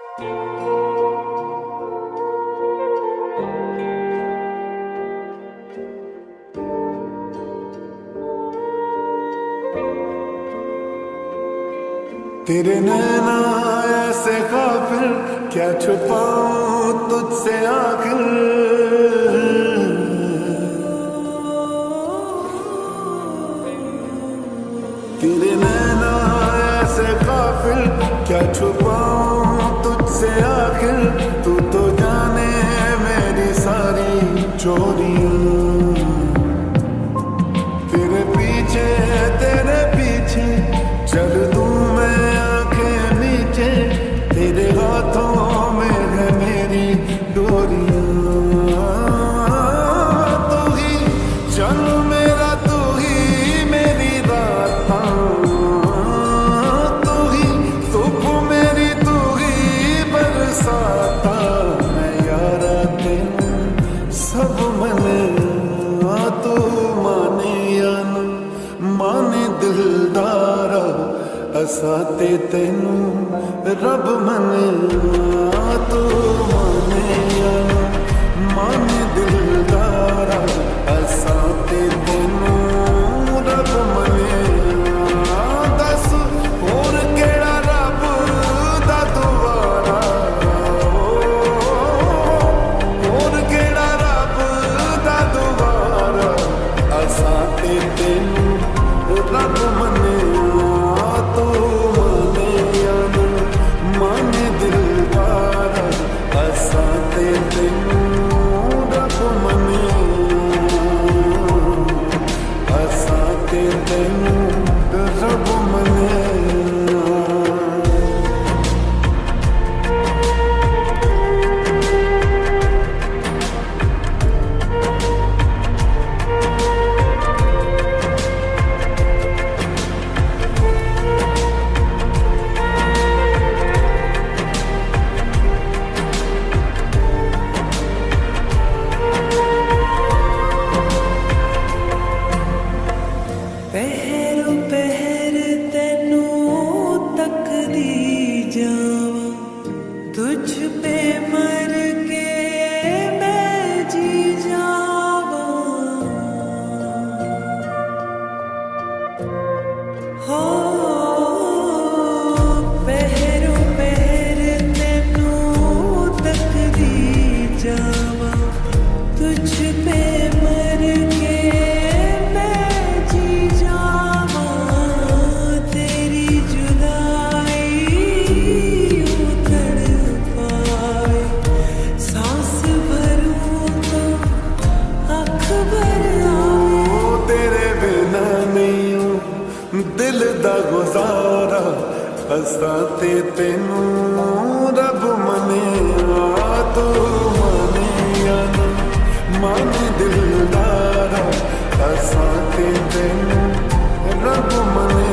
तेरे नैना ऐसे काफिर, क्या छुपाऊं तुझसे आखिर। तेरे नैना ऐसे काफिर, क्या छुपाऊं तुझसे आखिर। तू तो जाने मेरी सारी चोरियां। तेरे पीछे चल दूं मैं आंखें नीचे। तेरे हाथों में है मेरी डोरियां। तू ही चल मेरा, तू ही मेरी रातां। तू ही धूप मेरी, तू ही बरसाता। मैं यारा तेनू सब मने, तू माने या ना माने दिलदारा। असा ते तेनू रब मने, तू माने या ना माने दिलदारा। असा ते तेनू रब मने। दस होर केड़ा रब दा दुआरा। होर केड़ा रब दा दुआरा। असा ते तेनू रब मने, तू माने या ना माने दिलदारा। असा ते तेनू रब मने। असा ते तेनू रब मने। पहरो पहर तेनू तकदी जावा। तुझ पे मर के मैं जी जावा। हो पहरो पहर तेनू तकदी जावा। तुझ पे मर के दिल दा गुजारा। असा ते तेनू रब मने, तू माने या ना माने दिलदारा। असा ते तेनू रब मने।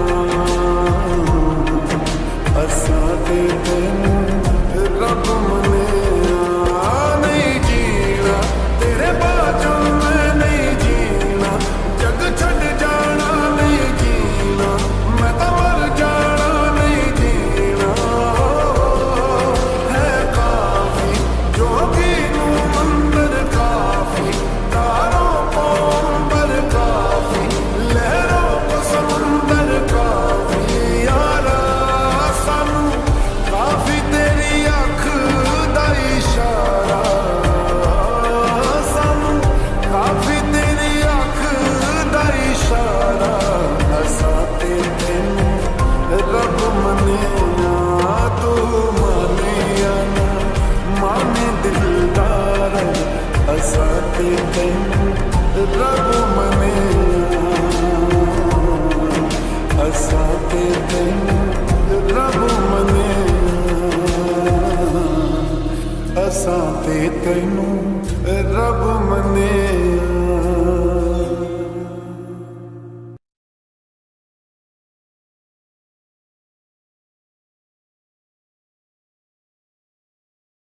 असा ते तेनू रब मने। नहीं जीना तेरे बाजू में, नहीं जीना जग छड़ जाना। नहीं जीना मैं तो मर जाना। नहीं जीना है काफी जो भी नू मंदिर काफी। तारों को अंबर काफी, लहरों को समुंदर काफी। यारा सानू काफी तेरी अख दा इशारा। सानू काफी तेरी अख दा इशारा। असा ते तेनू रब मने, तू माने या ना माने दिलदारा। असा ते तेनू रब मने। असा ते तेनू रब मने। असा ते तेनू रब